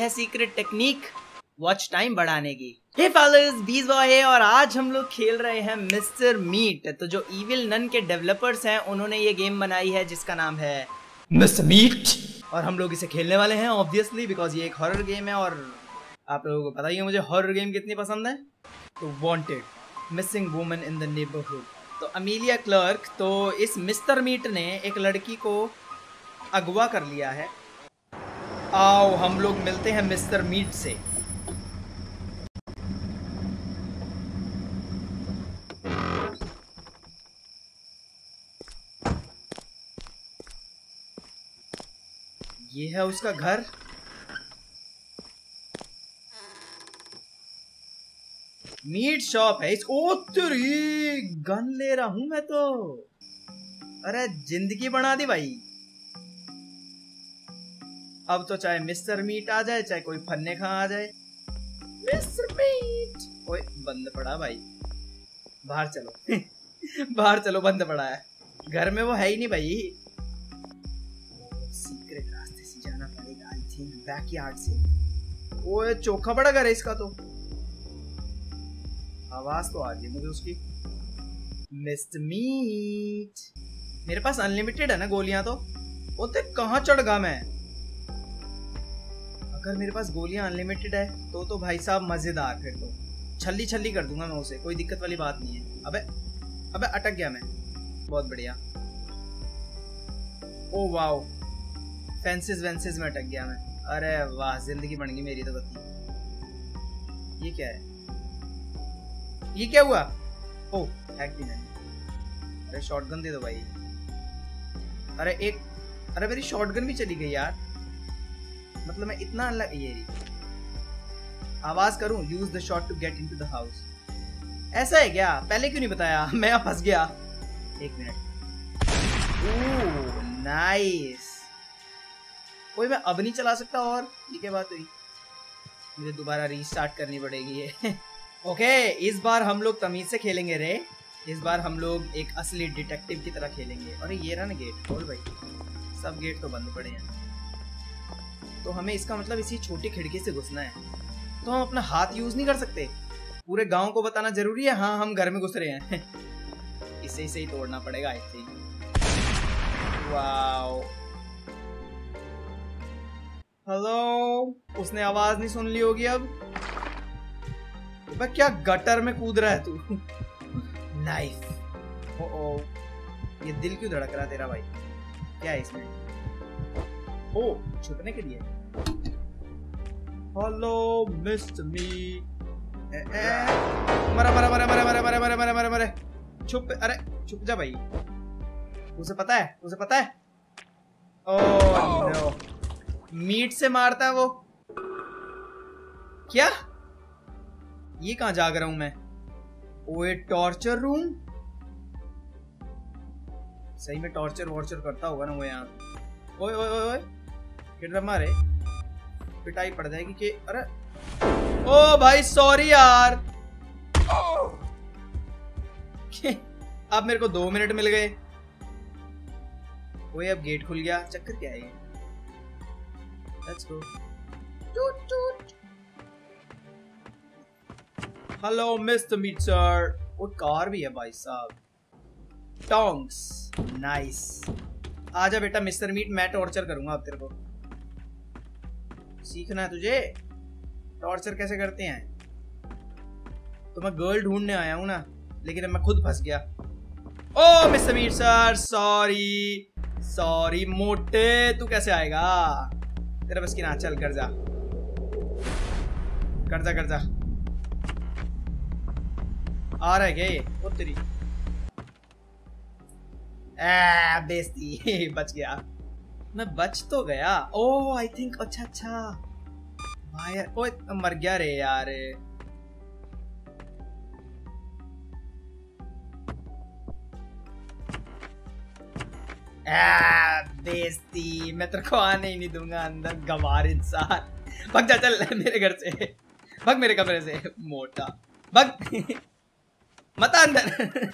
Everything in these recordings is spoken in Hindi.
है सीक्रेट टेक्निक वॉच टाइम बढ़ाने की। हे फॉलोअर्स, बीज बॉय है और आज हम लोग खेल रहे हैं मिस्टर मीट। तो जो इविल नन के डेवलपर्स हैं उन्होंने ये गेम बनाई है जिसका नाम है मिस्टर मीट, और हम लोग इसे खेलने वाले हैं ऑब्वियसली बिकॉज ये एक हॉरर गेम है और आप लोगों को पता ही है मुझे हॉरर गेम कितनी पसंद है। तो wanted, missing woman in the neighbourhood. तो अमीलिया क्लर्क, तो इस मिस्टर मीट ने एक लड़की को अगवा कर लिया है। आओ हम लोग मिलते हैं मिस्टर मीट से। ये है उसका घर। मीट शॉप है इस। ओ तेरी, गन ले रहा हूं मैं तो। अरे जिंदगी बना दी भाई। अब तो चाहे मिस्टर मीट आ जाए चाहे कोई फन्ने खा आ जाए। Mister meat. ओए बंद पड़ा भाई, बाहर चलो बाहर चलो, बंद पड़ा है। घर में वो है ही नहीं भाई। सीक्रेट रास्ते से जाना पड़ेगा आई थिंक, बैकयार्ड से। ओए चोखा बड़ा घर है इसका तो। आवाज तो आ रही है मुझे उसकी। मिस्टर मीट, मेरे पास अनलिमिटेड है ना गोलियां तो। वो तो कहां चढ़ गया मैं। अगर मेरे पास गोलियां अनलिमिटेड है तो भाई साहब मजेदार। फिर तो छल्ली छल्ली कर दूंगा मैं उसे, कोई दिक्कत वाली बात नहीं है। अबे अटक गया मैं। बहुत बढ़िया। ओ वाओ, फेंसेस वेंसेस में अटक गया मैं। अरे वाह, जिंदगी बन गई मेरी तो बत्ती। ये क्या है? ये क्या हुआ? ओह हैक भी नहीं। अरे शॉटगन दे दो भाई। अरे मेरी शॉटगन भी चली गई यार। मतलब मैं इतना ये आवाज करूं, use the shot to get into the house. ऐसा है क्या? पहले क्यों नहीं बताया? मैं फंस गया। एक मिनट। Oh nice. कोई मैं अब नहीं चला सकता और ये क्या बात हुई? मुझे दोबारा रीस्टार्ट करनी पड़ेगी ये। ओके, इस बार हम लोग तमीज से खेलेंगे रे। इस बार हम लोग एक असली डिटेक्टिव की तरह खेलेंगे। अरे ये रहा ना गेट, खोल भाई। सब गेट तो बंद पड़े हैं तो हमें इसका मतलब इसी छोटी खिड़की से घुसना है। तो हम अपना हाथ यूज नहीं कर सकते। पूरे गांव को बताना जरूरी है हाँ हम घर में घुस रहे हैं। इसे ही तोड़ना पड़ेगा आई थिंक। Wow, hello. उसने आवाज नहीं सुन ली होगी अब। क्या गटर में कूद रहा है तू? नाइस। ओ ये दिल क्यों धड़क रहा है तेरा भाई? क्या है इसमें? ओ छुपने के लिए। Hello mister me. मरा मरा मरा मरा मरा मरा मरा मरा मरा मरा। छुप, अरे छुप जा भाई। उसे पता है। ओह नो, मीट से मारता है वो। क्या? ये कहां जाग रहा हूं मैं? ओए टॉर्चर रूम। सही में टॉर्चर वॉर्चर करता होगा ना वो यहाँ। ओए ओए ओए किधर मारे? पिटाई पड़ जाएगी कि। अरे ओ भाई सॉरी यार। अब मेरे को 2 मिनट मिल गए। ओए अब गेट खुल गया। चक्कर क्या है ये? Let's go. टूट टूट। Hello mister meat sir. वो कार भी है भाई साहब। Tongs, nice. आजा बेटा मिस्टर मीट, मैं टॉर्चर करूंगा अब तेरे को। सीखना है तुझे टॉर्चर कैसे करते हैं। तो मैं गर्ल ढूंढने आया हूं ना, लेकिन अब मैं खुद फंस गया। ओ मिस्टर मीट सर, सॉरी मोटे। तू कैसे आएगा? तेरा बस की ना, चल कर जा। आ रहा है क्या ये? ओ तेरी बेइज्जती। बच गया मैं, बच तो गया। Oh I think. अच्छा भाई, ओए मर गया रे यार। बेइज्जती। मैं तेरे को आने ही नहीं दूंगा अंदर, गंवार इंसान। भाग जा, चल मेरे घर से भाग, मेरे कमरे से मोटा भाग। मत अंदर।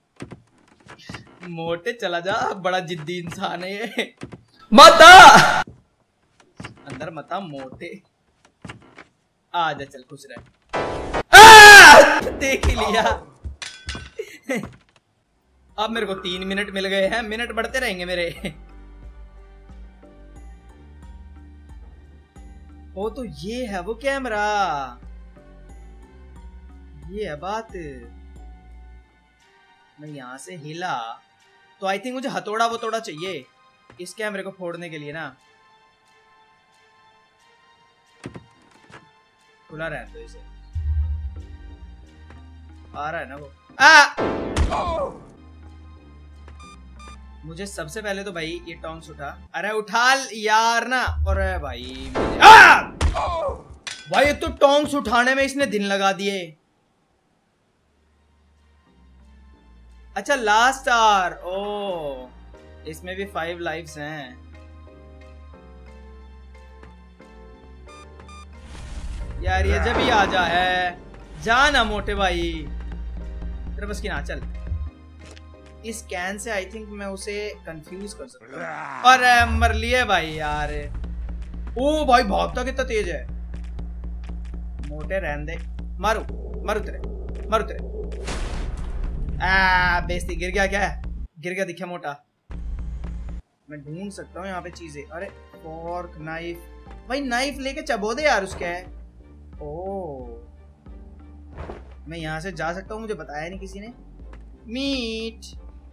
मोटे चला जा, बड़ा जिद्दी इंसान है ये। मता अंदर मता मोटे। आजा चल खुश रह। देख ही लिया। अब मेरे को 3 मिनट मिल गए हैं, मिनट बढ़ते रहेंगे मेरे। ओ तो ये है वो कैमरा, ये है बात। मैं यहां से हिला तो आई थिंक मुझे हथौड़ा वथौड़ा चाहिए इस कैमरे को फोड़ने के लिए ना। खुला रहने दो इसे, आ रहा है ना वो। मुझे सबसे पहले तो भाई ये टॉन्ग्स उठा। अरे उठा यार ना। अरे भाई भाई तो टॉन्ग्स उठाने में इसने दिन लगा दिए। अच्छा लास्ट स्टार। ओ इसमें भी 5 लाइफ्स हैं। यार ये जब ही आजा है, जाना मोटे भाई तेरे बस की ना। चल इस कैन से आई थिंक मैं उसे कंफ्यूज कर सकता हूँ। अरे मर लिए भाई यार। ओ भाई भागता कितना तेज है। मोटे रहने दे, मारू मारू तेरे, मारू तेरे। बेइज्जती। गिर गया क्या है? गिर गया दिखा मोटा। मैं ढूंढ सकता हूँ यहाँ पे चीजें। अरे फॉर्क नाइफ, भाई नाइफ लेके चबो दे यार उसके। ओ मैं यहाँ से जा सकता हूँ, मुझे बताया नहीं किसी ने। मीट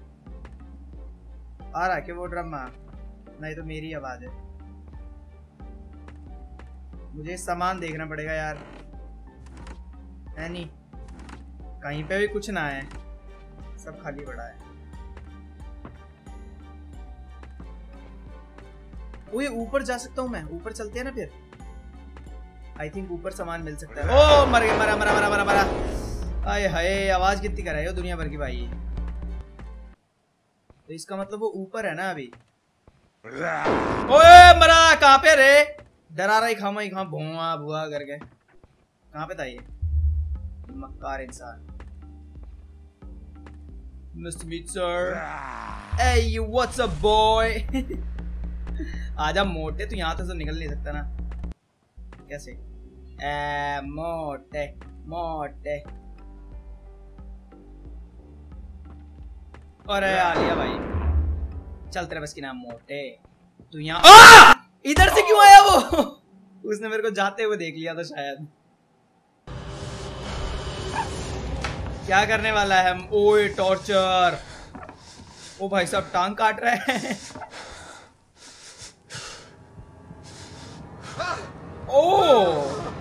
आ रहा है क्या वो ड्रामा? नहीं तो मेरी आवाज है। मुझे सामान देखना पड़ेगा यार, है नहीं कहीं पे भी कुछ ना है, सब खाली पड़ा है। वो ये ऊपर जा सकता हूँ मैं? ऊपर चलते हैं ना फिर। आई थिंक ऊपर सामान मिल सकता है। ओ मर गया, मरा मरा मरा मरा मरा। आए हाय आवाज कितनी कर रही हो दुनिया भर की भाई। तो इसका मतलब वो ऊपर है ना अभी। ओए मरा। कहाँ पे रे? डरा रहा ही खामा भुआ भुआ करके। कहाँ पे था ये मक्कार इंसान? Mr. Meat sir. Hey what's up boy? आजा मोटे, तू यहाँ तो निकल नहीं सकता ना। कैसे? मोटे मोटे। अरे आ लिया भाई। चल तेरे बस की नाम मोटे। तू यहाँ इधर से क्यों आया वो? उसने मेरे को जाते हुए देख लिया था शायद। क्या करने वाला है? ओए टॉर्चर। ओ भाई साहब टांग काट रहे हैं। ओ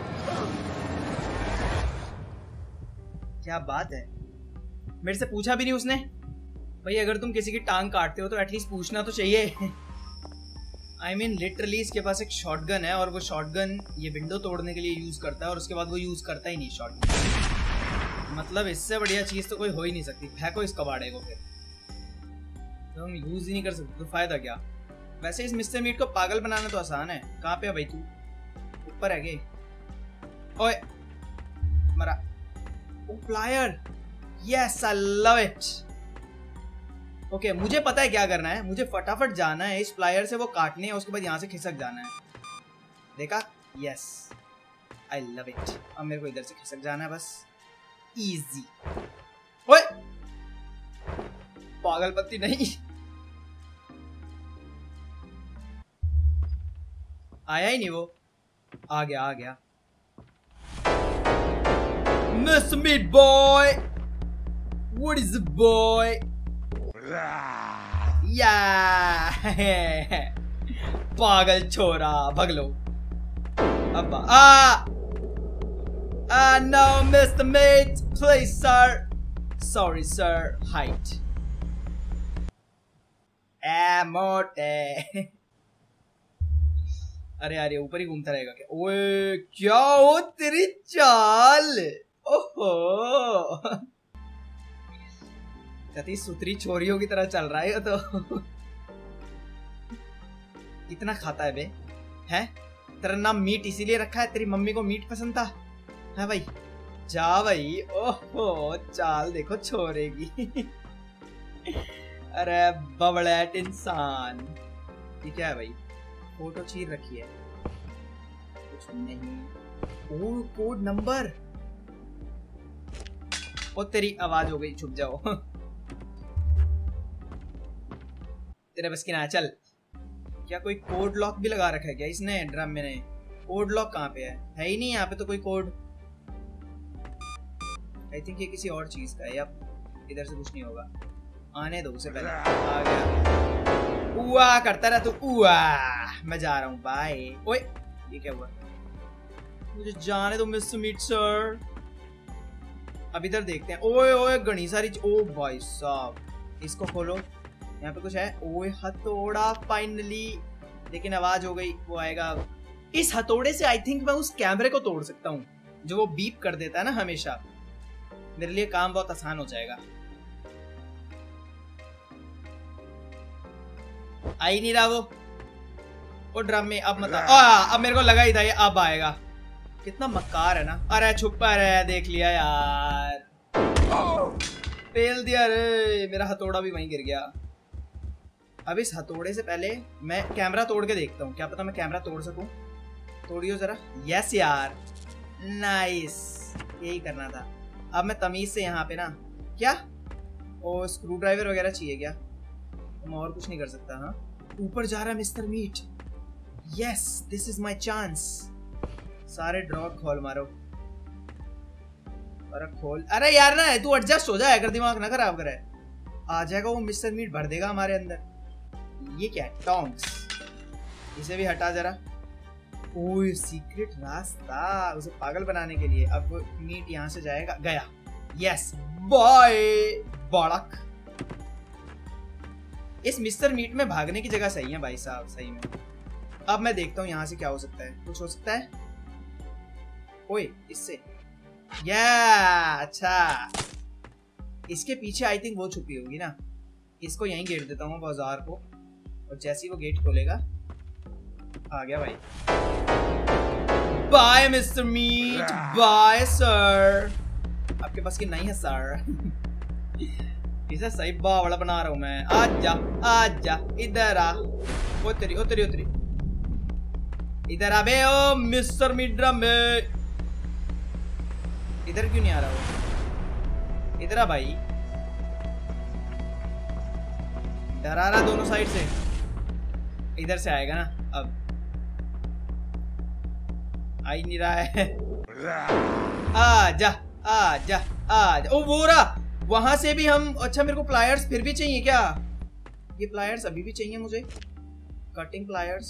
क्या बात है। मेरे से पूछा भी नहीं उसने। भाई अगर तुम किसी की टांग काटते हो तो एटलीस्ट पूछना तो चाहिए। आई मीन लिटरली इसके पास एक शॉटगन है और वो शॉटगन ये विंडो तोड़ने के लिए यूज करता है और उसके बाद वो यूज करता ही नहीं शॉटगन। मतलब इससे बढ़िया चीज तो कोई हो ही नहीं सकती। फेंको इस कबाड़े को फिर। तो हम यूज ही नहीं कर सकते तो फायदा क्या? वैसे इस मिस्टर मीट को पागल बनाना तो आसान है। कहाँ पे है भाई तू? ऊपर है गे? ओए मरा। ओ plier. Yes I love it. Okay मुझे पता है क्या करना है। मुझे फटाफट जाना है इस प्लायर से वो काटने है, उसके बाद यहाँ से खिसक जाना है। देखा? Yes I love it. अब मेरे को इधर से खिसक जाना है बस। इजी। ओए पागलपत्ती नहीं। आया ही नहीं वो। आ गया आ गया। Mr. Meat boy, what is the boy? Yeah. पागल छोरा भग लो। अब no Mr. Meat, please sir. Sorry sir, height. मोटे। अरे यार ये ऊपर ही घूमता रहेगा क्या? ओए क्या हो तेरी चाल। ओहो कति सुतरी छोरियों की तरह चल रहा है तो। कितना खाता है बे? हैं? तेरा नाम मीट इसीलिए रखा है? तेरी मम्मी को मीट पसंद था? है भाई? जा भाई। ओहो चाल देखो छोरेगी। अरे बबड़ैट इंसान। ये क्या है भाई? फोटो चीर रखी है। कुछ नहीं। ओ कोड नंबर। ओ तेरी आवाज हो गई, छुप जाओ। तेरे बस की ना, चल। क्या कोई कोड लॉक भी लगा रखा है क्या इसने ड्रम में? नहीं, कोड लॉक कहाँ पे है ही नहीं यहाँ पे तो कोई कोड। आई थिंक ये किसी और चीज का है, या इधर से कुछ नहीं होगा। आने दो उसे पहले। आ गया। उआ करता रहा तू, उआ। मैं जा रहा हूँ, बाय। ओए ये क्या हुआ? मुझे जाने दो मिस्टर मीट सर। अब इधर देखते हैं। ओए ओए घनी सारी, ओ भाई साहब, इसको खोलो। यहाँ पे कुछ है। ओए हथौड़ा फाइनली, लेकिन आवाज हो गई, वो आएगा। इस हथौड़े से आई थिंक मैं उस कैमरे को तोड़ सकता हूँ जो वो बीप कर देता है ना हमेशा। मेरे लिए काम बहुत आसान हो जाएगा। आ ही नहीं रहा वो ड्रम में। अब मतलब अब मेरे को लगा ही था ये अब आएगा। कितना मक्कार है ना। अरे छुपा है, देख लिया यार, फेल दिया रे। मेरा हथौड़ा भी वहीं गिर गया। अब इस हथौड़े से पहले मैं कैमरा तोड़ के देखता हूँ, क्या पता मैं कैमरा तोड़ सकूं। तोड़ियो जरा। यस यार, नाइस, यही करना था। अब मैं तमीज से यहाँ पे ना, क्या ओ स्क्रू ड्राइवर वगैरह चाहिए क्या? मैं और कुछ नहीं कर सकता। हाँ, ऊपर जा रहा है mister meat. Yes, this is my chance. सारे ड्रॉर खोल मारो। अरे खोल, अरे यार ना तू एडजस्ट हो जाए, अगर दिमाग ना खराब करे। आ जाएगा वो मिस्टर मीट, भर देगा हमारे अंदर। ये क्या है? टोंग्स, इसे भी हटा जरा। ओह सीक्रेट रास्ता, उसे पागल बनाने के लिए। अब मीट यहाँ से जाएगा, गया। यस बॉय, बड़क। इस मिस्टर मीट में भागने की जगह सही है भाई साहब, सही में। अब मैं देखता हूँ यहाँ से क्या हो सकता है। कुछ हो सकता है? ओए इससे, या अच्छा, इसके पीछे आई थिंक वो छुपी होगी ना। इसको यहीं गेट देता हूँ बाजार को, और जैसे ही वो गेट खोलेगा, आ गया भाई। Bye mister meat, bye sir. आपके पास की नहीं है सर। इसे सही बावड़ा बना रहा हूं मैं। आजा आजा, इधर आ। ओ तेरी ओ तेरी ओ तेरी, इधर आ बे ओ मिस्टर मीट ड्रम में। इधर क्यों नहीं आ रहा वो? इधर आ भाई। डरा रहा दोनों साइड से। इधर से आएगा ना अब। आ ही नहीं रहा है। आजा आजा आजा। ओ वो रहा, वहां से भी हम। अच्छा मेरे को प्लायर्स फिर भी चाहिए क्या? ये प्लायर्स अभी भी चाहिए मुझे, कटिंग प्लायर्स।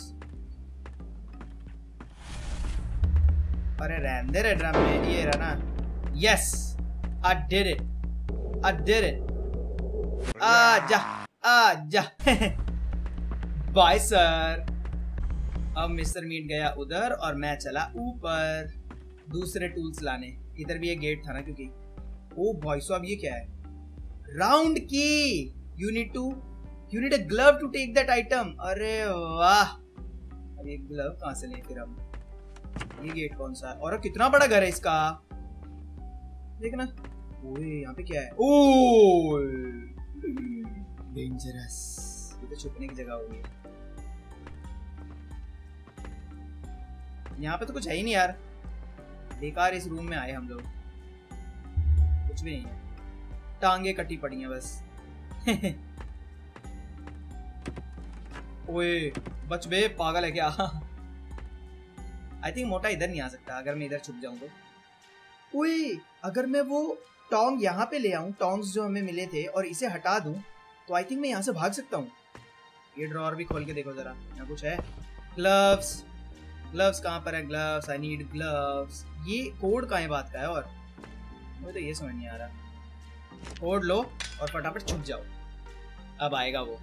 अरे रहने दे रे ड्रम में, ये रहा ना। Yes I did it, I did it. आजा आजा। Bye sir. अब मिस्टर मीट गया उधर और मैं चला ऊपर दूसरे टूल्स लाने। इधर भी एक गेट था ना, क्योंकि ओ भाई साहब ये क्या है? राउंड की। You need a glove to take that item. अरे वाह, अब ये ग्लव कहां से लें फिर हम? ये गेट कौन सा है? और कितना बड़ा घर है इसका, देखना। ओए यहाँ पे क्या है? ओ डेंजरस, ये तो छुपने की जगह होगी। यहाँ पे तो कुछ है ही नहीं यार, बेकार इस रूम में आए हम लोग। कुछ भी नहीं है, टांगे कटी पड़ी हैं बस। ओए बच बे, पागल है क्या? आई थिंक मोटा इधर नहीं आ सकता अगर मैं इधर छुप जाऊं तो। ओए अगर मैं वो टोंग यहाँ पे ले आऊं, टोंग्स जो हमें मिले थे, और इसे हटा दूं, तो आई थिंक मैं यहाँ से भाग सकता हूँ। ये ड्रॉअर भी खोल के देखो जरा, यहाँ कुछ है। ग्लव्स, ग्लव्स कहाँ पर है? Gloves, I need gloves. ये कोड कहाँ बात का है? और मुझे तो ये समझ नहीं आ रहा। कोड लो और फटाफट छुप जाओ, अब आएगा वो।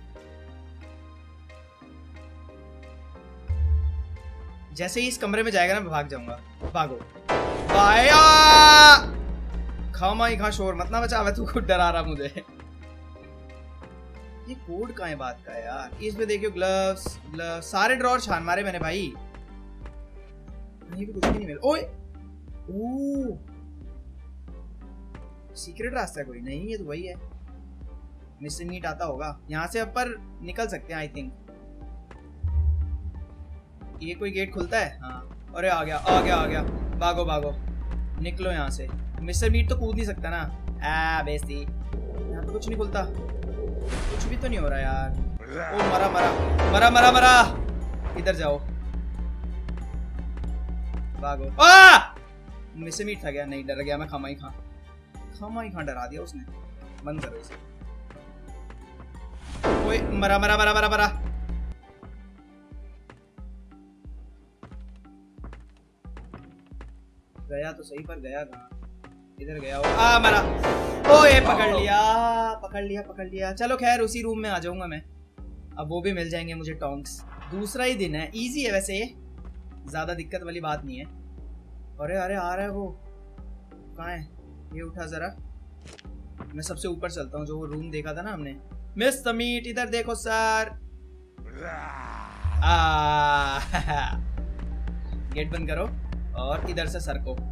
जैसे ही इस कमरे में जाएगा ना, मैं भाग जाऊंगा। भागो बाया, खामा ही खा, शोर मत ना बचा, तू खुद डरा रहा मुझे। ये कोड कहाँ बात का है यार? इसमें देखियो ग्लव्स, ग्लव्स, सारे ड्रॉअर छान मारे मैंने भाई, कहीं भी कुछ भी नहीं मिला। ओए ओ सीक्रेट रास्ता कोई नहीं, ये तो वही है। मिस्टर मीट आता होगा यहाँ से, ऊपर निकल सकते हैं आई थिंक। ये कोई गेट खुलता है? हाँ, अरे आ गया आ गया आ गया। भागो भागो, निकलो यहाँ से। मिस्टर मीट तो कूद नहीं सकता ना। बेइज्जती। यहाँ तो कुछ नहीं खुलता, कुछ भी तो नहीं हो रहा यार। ओ मरा मरा मरा मरा मरा। इधर जाओ, भागो। मिस्टर मीट था क्या? नहीं, डर गया मैं। खामा ही खां डरा दिया उसने। बंद करो इसे। ओए मरा मरा मरा मरा मरा। गया तो सही, पर गया कहाँ? इधर गया हो। मरा। ओए पकड़ लिया। चलो खैर, उसी रूम में आ जाऊंगा मैं। अब वो भी मिल जाएंगे मुझे टोंक्स। दूसरा ही दिन है, इजी है वैसे, ये ज्यादा दिक्कत वाली बात नहीं है। अरे अरे आ रहा है वो। कहाँ है ये? उठा जरा, मैं सबसे ऊपर चलता हूँ, जो वो रूम देखा था ना हमने। मिस्टर मीट इधर देखो सर। गेट बंद करो और इधर से सर को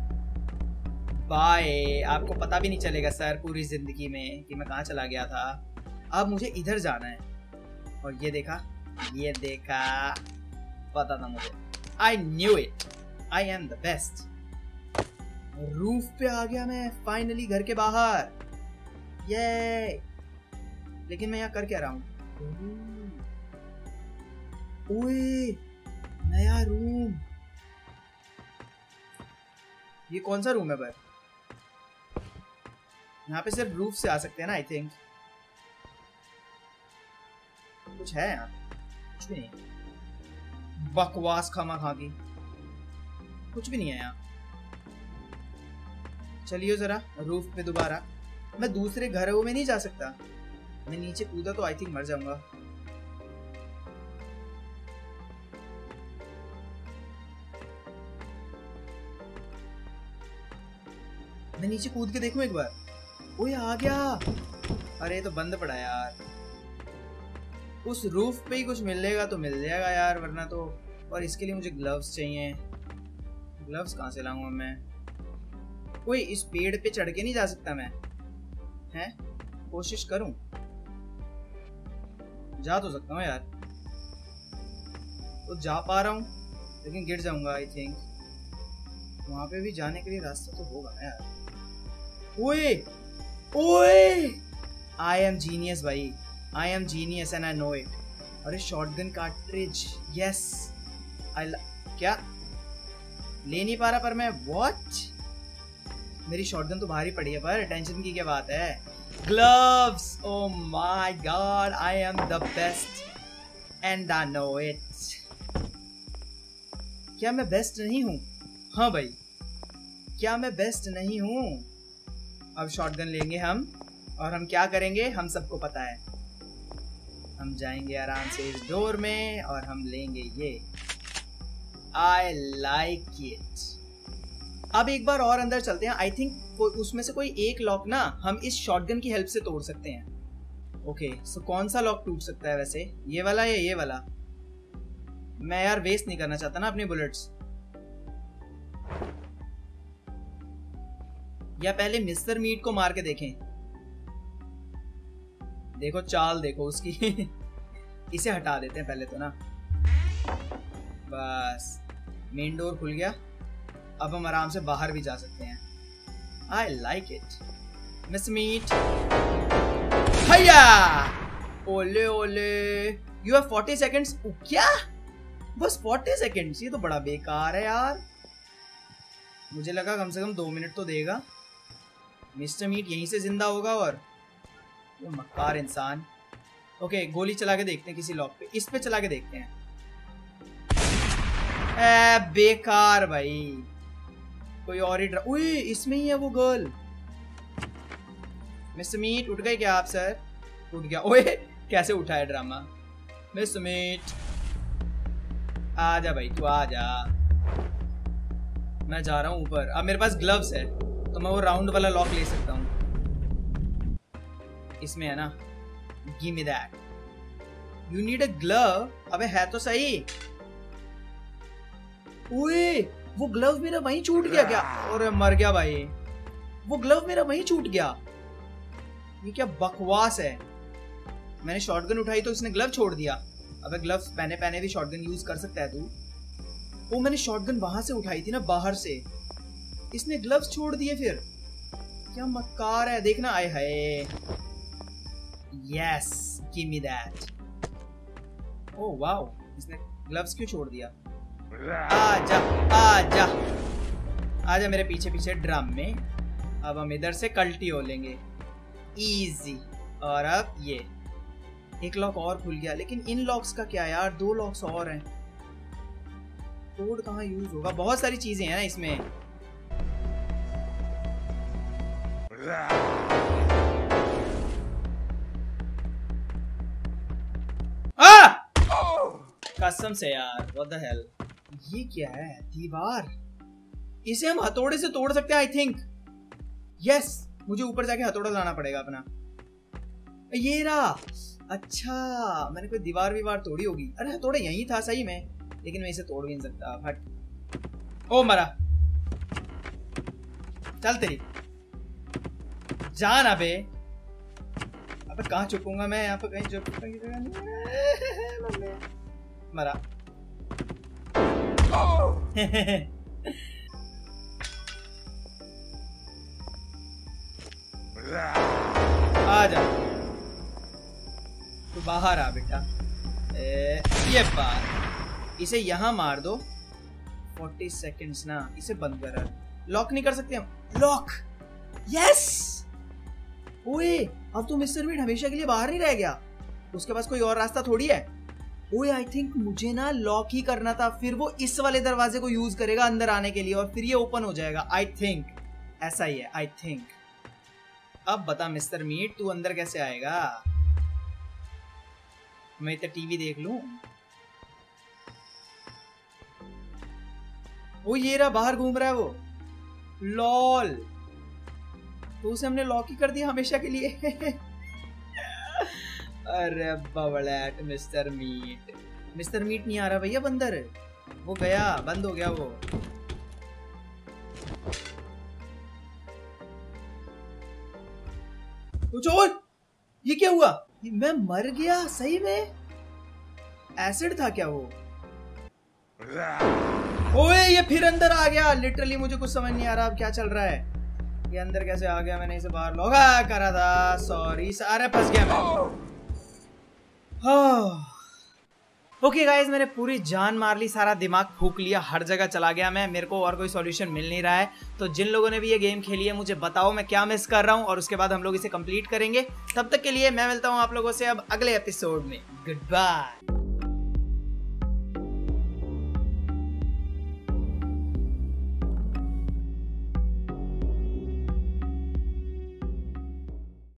बाय। आपको पता भी नहीं चलेगा सर पूरी जिंदगी में कि मैं कहाँ चला गया था। अब मुझे इधर जाना है। और ये देखा, पता था मुझे। I knew it, I am the best. Roof पे आ गया मैं फाइनली, घर के बाहर। ये लेकिन मैं यहाँ कर क्या रहा हूँ? ओए नया रूम। ये कौन सा रूम है पर? यहाँ पे सिर्फ रूफ से आ सकते हैं ना, आई थिंक। कुछ है यहाँ? कुछ भी नहीं। बकवास खामा खा की, कुछ भी नहीं है यहाँ। चलिए जरा रूफ पे दोबारा। मैं दूसरे घरों में नहीं जा सकता। मैं नीचे कूदा तो आई थिंक मर जाऊंगा। मैं नीचे कूद के देखूं एक बार। ओए आ गया। अरे तो बंद पड़ा यार। उस रूफ पे ही कुछ मिलेगा तो मिल जाएगा यार, वरना तो। और इसके लिए मुझे ग्लव्स चाहिए। ग्लव्स कहाँ से लाऊंगा मैं? कोई इस पेड़ पे चढ़ के नहीं जा सकता मैं? हैं? कोशिश करूं, जा तो सकता हूँ यार। तो जा पा रहा हूँ लेकिन गिर जाऊंगा आई थिंक। वहां पे भी जाने के लिए रास्ता तो होगा ना यार। ओए ओए, आई एम जीनियस भाई, I am genius and I know it. अरे शॉटगन कार्ट्रिज, यस। क्या ले नहीं पा रहा पर मैं? व्हाट? मेरी शॉटगन तो बाहर ही पड़ी है, पर टेंशन की क्या बात है? Gloves, oh my god, I am the best and I know it. क्या मैं बेस्ट नहीं हूं? हाँ भाई, क्या मैं बेस्ट नहीं हूं? अब शॉटगन लेंगे हम, और हम क्या करेंगे हम सबको पता है। हम जाएंगे आराम से इस डोर में और हम लेंगे ये। I like it. अब एक बार और अंदर चलते हैं। आई थिंक उसमें से कोई एक लॉक ना हम इस शॉटगन की हेल्प से तोड़ सकते हैं। ओके, सो कौन सा लॉक टूट सकता है वैसे? ये वाला या ये वाला? मैं यार वेस्ट नहीं करना चाहता ना अपनी बुलेट्स। या पहले मिस्टर मीट को मार के देखें। देखो चाल देखो उसकी। इसे हटा देते हैं पहले तो ना। बस मेन डोर खुल गया। अब हम आराम से बाहर भी जा सकते हैं। I like it. Mister meat, हैया! ओले ओले, यू हैव 40 सेकेंड्स। क्या? बस 40 सेकेंड्स? ये तो बड़ा बेकार है यार। मुझे लगा कम से कम 2 मिनट तो देगा। मिस्टर मीट यहीं से जिंदा होगा। और वो मक्कार इंसान। ओके, गोली चला के देखते हैं किसी लॉक पे। इस पे चला के देखते हैं। बेकार भाई, कोई और ही उई, इसमें ही है वो गर्ल। मिस्टर मीट उठ गए क्या आप सर? उठ गया। ओए कैसे उठा है ड्रामा। मिस्टर मीट आजा भाई, तू आजा। मैं जा रहा हूँ ऊपर। अब मेरे पास ग्लव्स है तो मैं वो राउंड वाला लॉक ले सकता हूँ। इसमें है ना, give me that. You need a glove. अबे है तो सही। ओए वो ग्लव मेरा वहीं छूट गया क्या? और मर गया भाई। वो ग्लव मेरा वहीं छूट गया। ये क्या बकवास है। मैंने शॉटगन उठाई तो इसने ग्लव छोड़ दिया। अबे ग्लव्स पहने पहने भी शॉटगन यूज कर सकता है तू। वो मैंने शॉटगन वहां से उठाई थी ना, बाहर से। इसने ग्लव्स छोड़ दिए फिर। क्या मक्कार है, देखना। आए हाय, yes give me that. Oh wow, इसने ग्लव्स क्यों छोड़ दिया? आजा आजा आजा मेरे पीछे पीछे ड्रम में। अब हम इधर से कल्टी हो लेंगे, इजी। और अब ये एक लॉक और खुल गया, लेकिन इन लॉक्स का क्या यार? 2 लॉक्स और हैं। कोड कहाँ यूज होगा? बहुत सारी चीजें हैं ना इसमें। कसम से यार, व्हाट द हेल। ये क्या है? दीवार। इसे हम हथौड़े से तोड़ सकते हैं आई थिंक। यस, मुझे ऊपर जाके हथौड़ा लाना पड़ेगा अपना। ये रहा। अच्छा, मैंने कोई दीवार वीवार तोड़ी होगी। अरे हथौड़ा यहीं था सही में, लेकिन मैं इसे तोड़ भी नहीं सकता। हट। ओ मरा। चल तेरी जान। अबे अबे कहाँ छुपूंगा मैं? यहाँ पे कहीं छुपने की जगह नहीं है। मरा। आजा, तू बाहर आ बेटा। ये बात, इसे यहाँ मार दो। 40 सेकंड्स ना, इसे बंद कर। लॉक नहीं कर सकते हम? Lock, yes. ओए, अब तो मिस्टर मीट हमेशा के लिए बाहर नहीं रह गया। उसके पास कोई और रास्ता थोड़ी है। ओए, आई थिंक मुझे ना लॉक ही करना था, फिर वो इस वाले दरवाजे को यूज करेगा अंदर आने के लिए, और फिर ये ओपन हो जाएगा। आई थिंक ऐसा ही है, आई थिंक। अब बता मिस्टर मीट, तू अंदर कैसे आएगा? मैं इतना टीवी देख लूं? वो ये रहा, बाहर घूम रहा है वो। लॉल, तो उसे हमने लॉक ही कर दिया हमेशा के लिए। अरे बबलैट मिस्टर मीट। मिस्टर मीट नहीं आ रहा भैया बंदर। वो गया, बंद हो गया वो। कुछ और? ये क्या हुआ? मैं मर गया सही में? एसिड था क्या वो? ओए, ये फिर अंदर आ गया। लिटरली मुझे कुछ समझ नहीं आ रहा अब क्या चल रहा है। ये अंदर कैसे आ गया? मैंने इसे बाहर लॉक करा था। सॉरी, सारे फंस गया मैं। ओके गाइस, मैंने पूरी जान मार ली, सारा दिमाग फूक लिया, हर जगह चला गया मैं। मेरे को और कोई सॉल्यूशन मिल नहीं रहा है। तो जिन लोगों ने भी ये गेम खेली है, मुझे बताओ मैं क्या मिस कर रहा हूँ, और उसके बाद हम लोग इसे कंप्लीट करेंगे। तब तक के लिए मैं मिलता हूँ आप लोगों से अब अगले एपिसोड में। Good bye.